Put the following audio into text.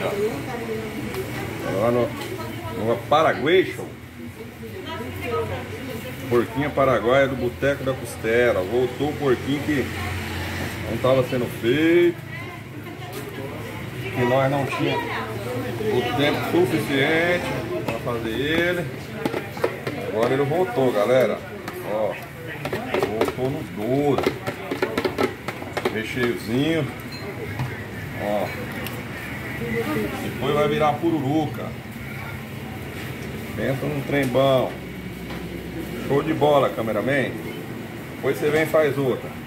Lá no Paraguaio. Porquinha paraguaia do Boteco da Costela. Voltou o porquinho que não estava sendo feito, que nós não tínhamos o tempo suficiente para fazer ele. Agora ele voltou, galera. Ó, voltou no 12. Recheiozinho. Ó. Depois vai virar pururuca. Pensa num trem bom. Show de bola, cameraman. Depois você vem e faz outra.